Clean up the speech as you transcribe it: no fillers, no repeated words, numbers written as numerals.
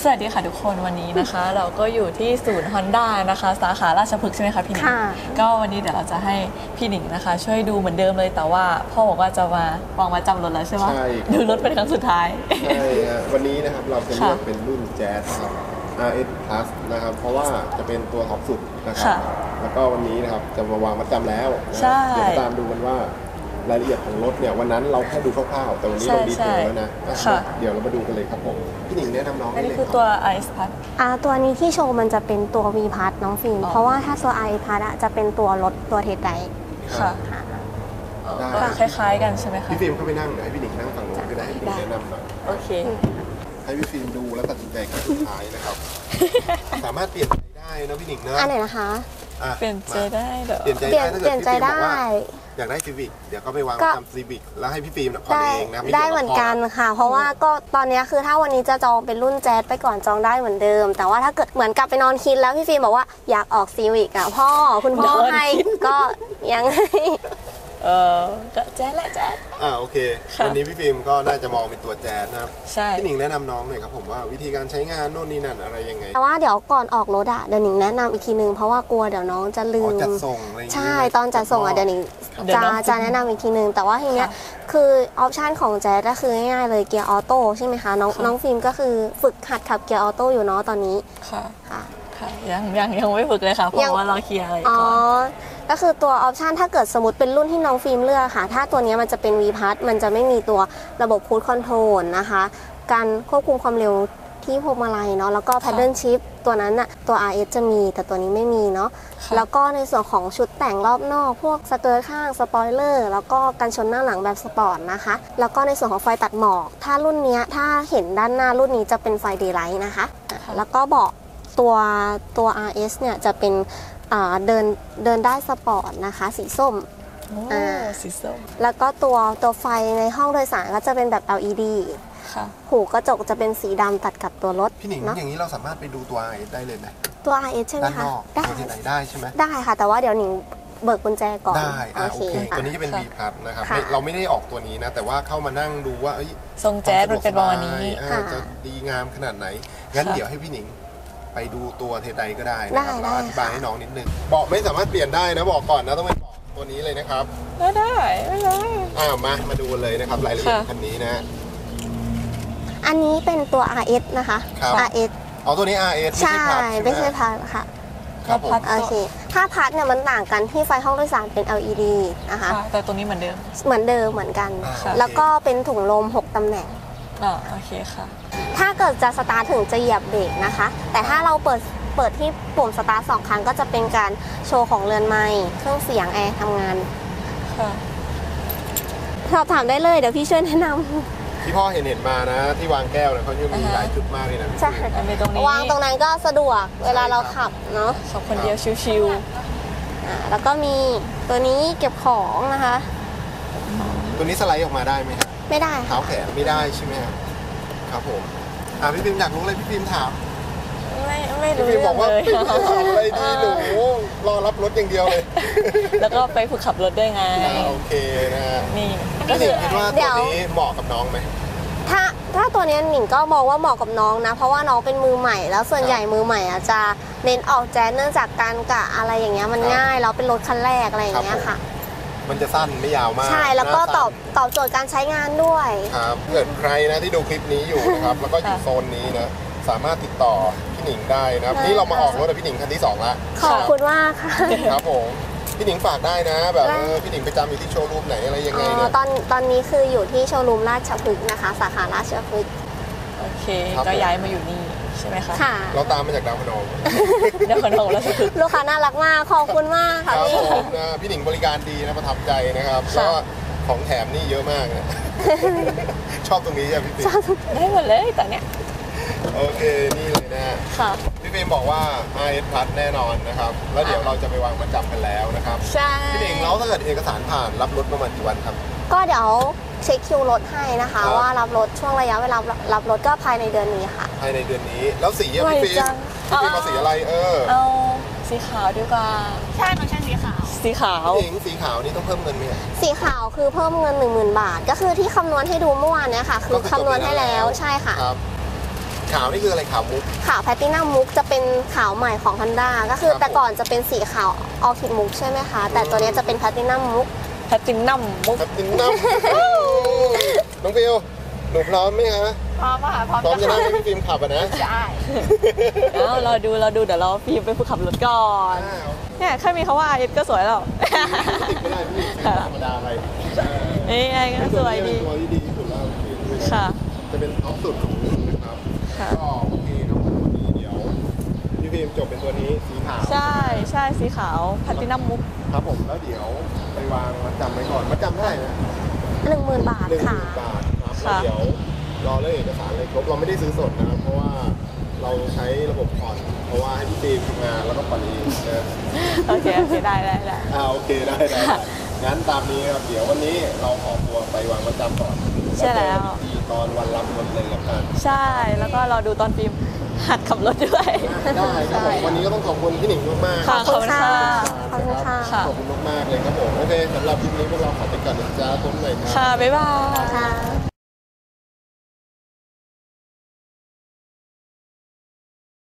สวัสดีค่ะทุกคนวันนี้นะคะ เราก็อยู่ที่ศูนย์ Honda นะคะสาขาราชพฤกษ์ใช่ไหมคะพี่หนิงก็วันนี้เดี๋ยวเราจะให้พี่หนิงนะคะช่วยดูเหมือนเดิมเลยแต่ว่าพ่อบอกว่าจะมาวางมาจำรถแล้วใช่ไหมดูรถเป็นครั้งสุดท้ายใช่วันนี้นะครับเราจะเลือกเป็นรุ่นแจ๊สครับ RS Plus นะครับเพราะว่าจะเป็นตัวท็อปสุดนะครับแล้วก็วันนี้นะครับจะมาวางมาจำแล้วเดี๋ยวตามดูกันว่ารายละเอียดของรถเนี่ยวันนั้นเราแค่ดูคร่าวๆแต่วันนี้เราดีเทลแล้วนะเดี๋ยวเรามาดูกันเลยครับผมพี่หนิงแนะนำน้องอันนี้คือตัว RS Plus ตัวนี้ที่โชว์มันจะเป็นตัว V Plus น้องฟิล์มเพราะว่าถ้าตัว RS Plus จะเป็นตัวรถตัวเทสไดค่ะก็คล้ายๆกันใช่ไหมคะพี่ฟิล์มเข้าไปนั่งให้พี่หนิงนั่งฝั่งนู้นก็ได้ให้พี่หนิงแนะนำหน่อยโอเคให้พี่ฟิล์มดูแล้วตัดสินใจครั้งสุดท้ายนะครับสามารถเปลี่ยนใจได้นะพี่หนิงนะอันไหนนะคะเปลี่ยนใจได้เหรอเปลี่ยนใจได้ถ้าเกิดพี่ฟิล์มบอกว่าอยากได้ซีวิกเดี๋ยวก็ไปวางตามซีวิกแล้วให้พี่ฟิล์มผ่อนเองนะได้เหมือนกันค่ะเพราะว่าก็ตอนนี้คือถ้าวันนี้จะจองเป็นรุ่นแจ๊สไปก่อนจองได้เหมือนเดิมแต่ว่าถ้าเกิดเหมือนกลับไปนอนคิดแล้วพี่ฟิล์มบอกว่าอยากออกซีวิกพ่อคุณพ่อให้ก็ยังก็แจ๊สแหละแจ๊สโอเควันนี้พี่ฟิล์มก็น่าจะมองเป็นตัวแจ๊สนะครับใช่พี่หนิงแนะนำน้องหน่อยครับผมว่าวิธีการใช้งานโน่นนี่นั่นอะไรยังไงแต่ว่าเดี๋ยวก่อนออกรถเดี๋ยวหนิงแนะนำอีกทีนึงเพราะว่ากลัวเดี๋ยวน้องจะลืมจัดส่งอะไรอย่างเงี้ยใช่ตอนจัดส่งเดี๋ยวหนิงจะแนะนำอีกทีนึงแต่ว่าทีเนี้ยคือออปชันของแจ๊สก็คือง่ายๆเลยเกียร์ออโต้ใช่ไหมคะน้องฟิล์มก็คือฝึกหัดขับเกียร์ออโต้อยู่เนาะตอนนี้ค่ะยังไม่ฝึกเลยค่ะเพราะว่าเราเคลียร์อะไรก่อนก็คือตัวออปชันถ้าเกิดสมมติเป็นรุ่นที่น้องฟิล์มเลือกค่ะถ้าตัวนี้มันจะเป็น V Plus มันจะไม่มีตัวระบบ Cruise Control นะคะการควบคุมความเร็วที่พวงมาลัยเนาะแล้วก็ Paddle Shift ตัวนั้นน่ะตัว RS จะมีแต่ตัวนี้ไม่มีเนาะแล้วก็ในส่วนของชุดแต่งรอบนอกพวกสเกิร์ตข้างสปอยเลอร์แล้วก็กันชนหน้าหลังแบบสปอร์ตนะคะแล้วก็ในส่วนของไฟตัดหมอกถ้ารุ่นนี้ถ้าเห็นด้านหน้ารุ่นนี้จะเป็นไฟ Daylight นะคะแล้วก็เบาะตัว RS เนี่ยจะเป็นเดินได้สปอร์ตนะคะสีส้มสีส้มแล้วก็ตัวไฟในห้องโดยสารก็จะเป็นแบบ LED หูกระจกจะเป็นสีดำตัดกับตัวรถพี่หนิงอย่างนี้เราสามารถไปดูตัว RS ได้เลยไหมตัว RS ใช่ไหมคะได้ที่ไหนได้ใช่ไหมได้ค่ะแต่ว่าเดี๋ยวหนิงเบิกกุญแจก่อนได้โอเคตัวนี้จะเป็น V Plus นะครับเราไม่ได้ออกตัวนี้นะแต่ว่าเข้ามานั่งดูว่าทรงแจ๊สมันเป็นประมาณนี้จะดีงามขนาดไหนงั้นเดี๋ยวให้พี่หนิงไปดูตัวเทสไดก็ได้นะครับแล้วอธิบายให้น้องนิดนึงเบาะไม่สามารถเปลี่ยนได้นะบอกก่อนนะต้องเป็นเบาะตัวนี้เลยนะครับไม่ได้มาดูเลยนะครับรายละเอียดคันนี้นะอันนี้เป็นตัว RS นะคะ RS ตัวนี้ RS ใช่ไม่ใช่พัดค่ะครับผมโอเคถ้าพัดเนี่ยมันต่างกันที่ไฟห้องโดยสารเป็น LED นะคะแต่ตัวนี้เหมือนเดิมเหมือนกันแล้วก็เป็นถุงลม6ตำแหน่งโอเคค่ะถ้าเกิดจะสตาร์ทถึงจะเหยียบเบรกนะคะแต่ถ้าเราเปิดที่ปุ่มสตาร์ท2ครั้งก็จะเป็นการโชว์ของเรือนไมค์เครื่องเสียงแอร์ทำงานสอบถามได้เลยเดี๋ยวพี่ช่วยแนะนำที่พ่อเห็นมานะที่วางแก้วเนี่ยเขาจะมีหลายจุดมากเลยนะใช่วางตรงนั้นก็สะดวกเวลาเราขับเนาะขับคนเดียวชิวๆแล้วก็มีตัวนี้เก็บของนะคะตัวนี้สไลด์ออกมาได้ไหมไม่ได้เท้าแขนไม่ได้ใช่ไหมครับผมพี่พิมอยากรู้เลยพี่พิมถามไม่รู้พี่พิมบอกว่าพี่พิมถามอะไรดีหนูรอรับรถอย่างเดียวเลยแล้วก็ไปฝึกขับรถด้วยไงโอเคนะนี่ก็คิดว่าตัวนี้เหมาะกับน้องไหมถ้าตัวนี้หนิงก็มองว่าเหมาะกับน้องนะเพราะว่าน้องเป็นมือใหม่แล้วส่วนใหญ่มือใหม่จะเน้นออกแจ๊สเนื่องจากการกะอะไรอย่างเงี้ยมันง่ายแล้วเป็นรถคันแรกอะไรอย่างเงี้ยค่ะมันจะสั้นไม่ยาวมากใช่แล้วก็ตอบโจทย์การใช้งานด้วยครับเกิดใครนะที่ดูคลิปนี้อยู่นะครับแล้วก็อยู่โซนนี้นะสามารถติดต่อพี่หนิงได้นะครับนี่เรามาออกรถกับพี่หนิงคันที่2ละขอบคุณมากค่ะครับผมพี่หนิงฝากได้นะแบบพี่หนิงไปจำอยู่ที่โชว์รูมไหนอะไรยังไงเนี่ยตอนนี้คืออยู่ที่โชว์รูมราชพฤกษ์นะคะสาขาราชพฤกษ์โอเคก็ย้ายมาอยู่นี่ใช่ไหมคะค่ะเราตามมาจากดาวพนมดาวพนมราชพฤกษ์ลูกค้าน่ารักมากขอบคุณมากค่ะพี่หนิงบริการดีนะประทับใจนะครับก็ของแถมนี่เยอะมากนะชอบตรงนี้ใช่ไหมพี่ได้หมดเลยแต่เนี้ยโอเคนี่เลยนะพี่เฟรมบอกว่า RS Plus แน่นอนนะครับแล้วเดี๋ยวเราจะไปวางประจำกันแล้วนะครับใช่พี่หนิงแล้วถ้าเกิดเอกสารผ่านรับรถประมาณกี่วันครับก็เดี๋ยวเช็คคิวรถให้นะคะว่ารับรถช่วงระยะเวลารับรถก็ภายในเดือนนี้ค่ะภายในเดือนนี้แล้วสีพี่เฟรมเอาสีอะไรเอาสีขาวดีกว่าใช่ต้องใช้สีขาวพี่หนิงสีขาวนี่ต้องเพิ่มเงินไหมสีขาวคือเพิ่มเงิน 10,000 บาทก็คือที่คำนวณให้ดูเมื่อวานเนี่ยค่ะคือคำนวณให้แล้วใช่ค่ะขาวนี่คืออะไรขาวมุกขาวแพลตินัมมุกจะเป็นขาวใหม่ของ Honda ก็คือครับแต่ก่อนจะเป็นสีขาวออคิดมุกใช่ไหมคะ แต่ตัวนี้จะเป็นแพลตินัมมุกแพลตินัมมุกครับตินน้ำน้องฟิวหนูพร้อมไหมคะพร้อมค่ะพร้อมพร้อมจะจะนั่งให้พี่ฟิล์มขับอ่ะนะใช่เราดูเดี๋ยวเราฟิล์มไปฝึกขับรถก่อนเนี่ยแค่มีคำว่าเอ็ดก็สวยแล้วติดไม่ได้พี่เป็นธรรมดาไปเอ้ยก็สวยดีเป็นตัวที่ดีที่สุดแล้วค่ะจะเป็นท็อปสุดของรุ่นนะครับค่ะก็โอเคครับวันนี้เดี๋ยวพี่ฟิล์มจบเป็นตัวนี้สีขาวใช่สีขาวแพลตินัมมุกครับผมแล้วเดี๋ยวไปวางมัดจำไว้ก่อนมัดจำเท่าไหร่นะ 10,000 บาท 1,000 ค่ะบาทครับแล้วเดี๋ยวรอเรื่องเอกสารเลยครบเราไม่ได้ซื้อสดนะครับเพราะว่าเราใช้ระบบผ่อนเพราะว่าให้พี่ฟิล์มทำงานแล้วก็ผ่อนเองนะโอเคได้โอเคได้งั้นตามนี้ครับเดี๋ยววันนี้เราขอตัวไปวางมัดจำก่อนใช่แล้วเจอกันอีกทีตอนวันรับรถเลยแล้วกันใช่แล้วก็รอดูตอนฟิล์มหัดขับรถด้วยได้ครับผมวันนี้ก็ต้องขอบคุณพี่หนิงมากๆค่ะ ขอบคุณค่ะขอบคุณค่ะขอบคุณมากๆเลยครับผมโอเคสำหรับคลิปนี้พวกเราขอไปก่อนนะจ๊ะพบกันใหม่ครับค่ะ บ๊ายบาย